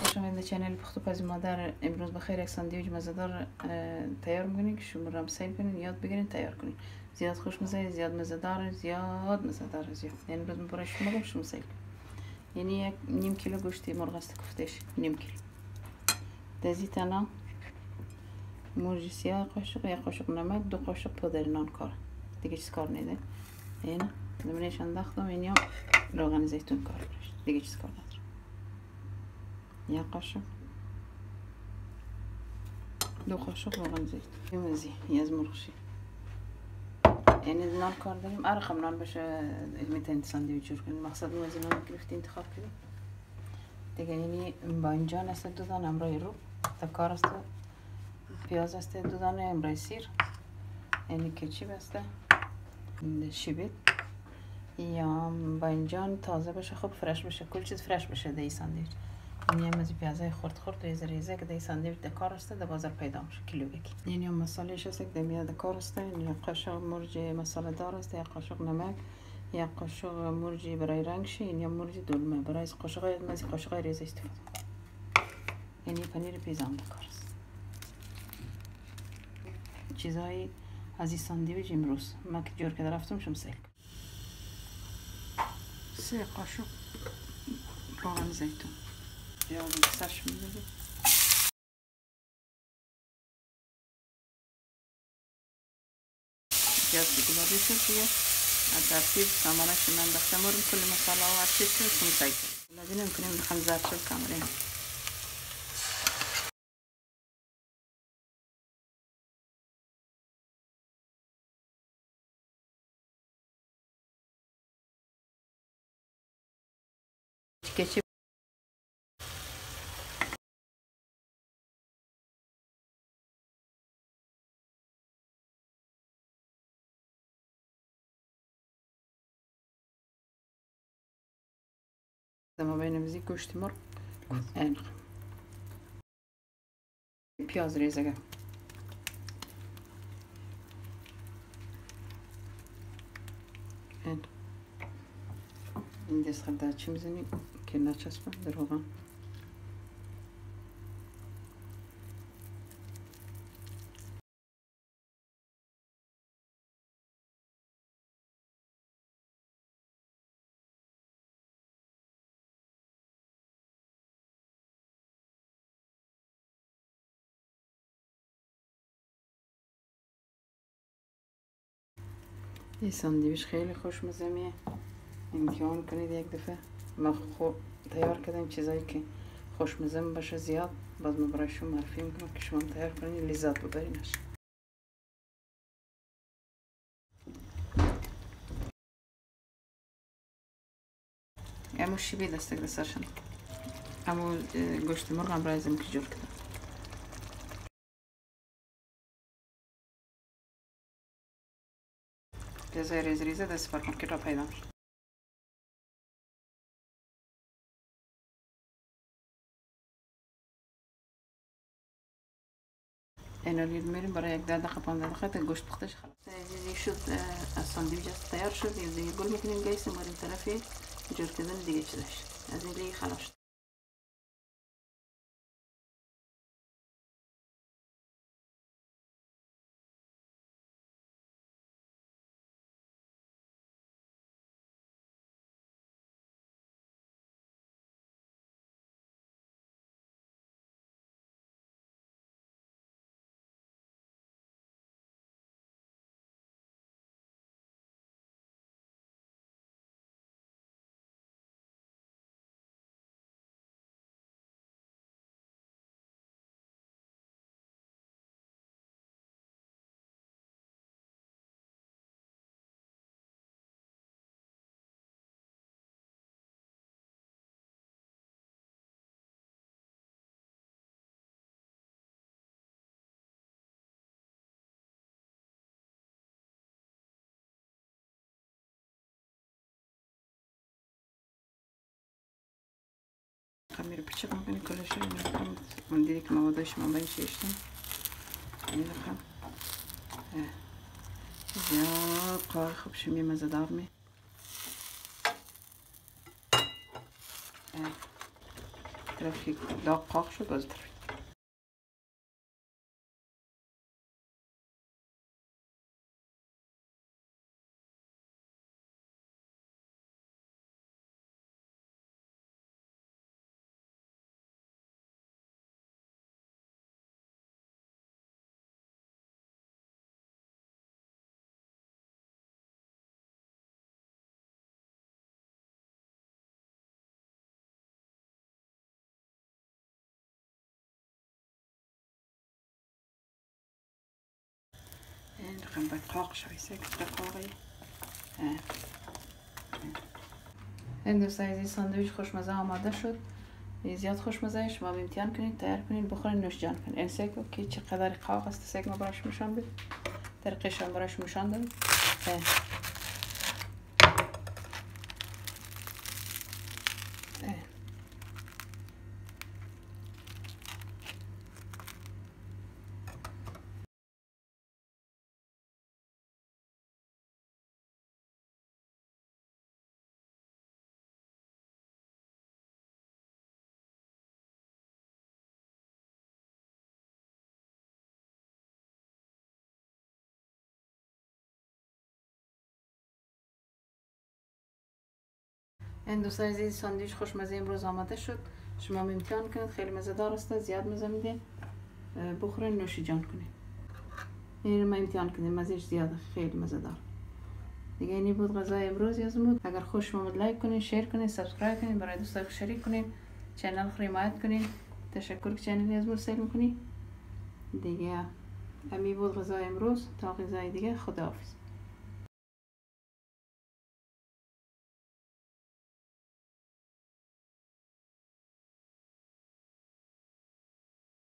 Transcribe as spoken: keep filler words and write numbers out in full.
شما چنل پخت و پزی مادر امروز بخیر یک ساندویچ مزه‌دار تیار می‌کنیم که شما را سیل کنین، یاد بگیرین تیار کنین. زیاد خوشمزه، زیاد مزه‌دار، زیاد مزه‌دار زیاد. یعنی امروز برای شما میگم شما سیل. یعنی یک نیم کیلو گوشت مرغ است کوفته‌اش، نیم کیلو. دزی تنا مرغ سیاه قاشق، یک قاشق نمک، دو قاشق پودر نان کار. دیگه چیز کار نیده. اینا نمونهش انداختم، اینیا روغن زیتون کار برش. دیگه چیز کار نداره. یک قاشق دو قاشق روغن زیتون یمزی یز مرغشی یعنی نان کار داریم ارقم نان بشه میتونید ساندویچ جور کنید مقصد اون از نان گرفتی انتخاب کنید دیگه یعنی بانجان است دو دانه امرای رو تکار است پیاز است دو دانه امرای سیر یعنی کچیب است شیبت یا بانجان تازه باشه خوب فرش باشه کل چیز فرش باشه در این ساندویچ یعنی هم از پیازهای خورد خورد ریزه ریزه که در این ساندویچ دکار است در بازار پیدا میشه کیلو بکی یعنی هم مسالهش است که در میاد دکار است یعنی قاشق مرچ مساله دار است یک قاشق نمک یک قاشق مرچ برای رنگ شه یعنی مرچ دلمه برای قاشق از قاشق ریزه استفاده یعنی پنیر پیزام دکار است چیزای از این ساندویچ امروز من که جور کرده رفتم شم سیل سه قاشق روغن زیتون یا سرش می‌برید پیاز گلابی شد دیگه از ترتیب سامانش من انداختم رو کل مساله و هر چیز شد سیل گلابی نمی‌کنیم بخوام زرد شد کاملا کچی ما بینم گوشت مرغ این پیاز ریزه این این دست خرده چی میزنیم که نچسبه در روغن این ساندویچ خیلی خوشمزه میه امتحان کنید یک دفعه ما خوب تیار کردم چیزایی که خوشمزه باشه زیاد باز ما برای شما معرفی میکنم که شما تیار کنید لذت ببرینش امو شیبی دسته گره سرشن امو گوشت مرغ هم برای زمین که جور کردم پیازای ریز ریزه در سوپرمارکت را پیدا میشه اینا لید میریم برای یک ده دقیقه پانزده دقیقه تا گوشت پختش خلاص دیگه شد از ساندویچ است تیار شد یه دیگه گل میکنیم گیسیم بریم طرفی جور کردن دیگه چیزش از این دیگه خلاص خمیر بچه میکنی کلش رو میکنم من دیدی که موادش من باید شیشتم این بخم زیاد قار خوب شمی مزه دار می طرف داغ قاق شد باز طرف. این رقم باید قاق شوی سکت قاقی. این دوستان عزیز ساندویچ خوشمزه آماده شد. زیاد خوشمزه، شما امتحان کنید، تیار کنید، بخورید، نوش جان کنید. این سکو که چقدر قاق است، سک ما برایش نشان بده. طریقش هم برایش نشان دادم. این دوستان عزیز ساندویچ خوشمزه امروز آماده شد. شما امتحان کنید، خیلی مزه دار است، زیاد مزه میده. بخورین، نوش جان کنید. این ما امتحان کنید، مزهش زیاده، خیلی مزه دار. دیگه اینی بود غذای امروز یازم بود. اگر خوش اومد لایک کنید، شیر کنید، سابسکرایب کنید، برای دوستان شریک کنید، چنل خو حمایت کنید. تشکر که چنل یازم سیل میکنید. دیگه همین بود غذای امروز. تا غذای دیگه خداحافظ.